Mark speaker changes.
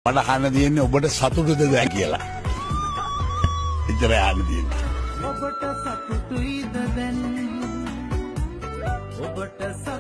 Speaker 1: මට අහන්න තියෙන්නේ ඔබට සතුටුද දැන් කියලා. එච්චරයි අහන්න තියෙන්නේ.
Speaker 2: ඔබට සතුටුයිද දැන්? ඔබට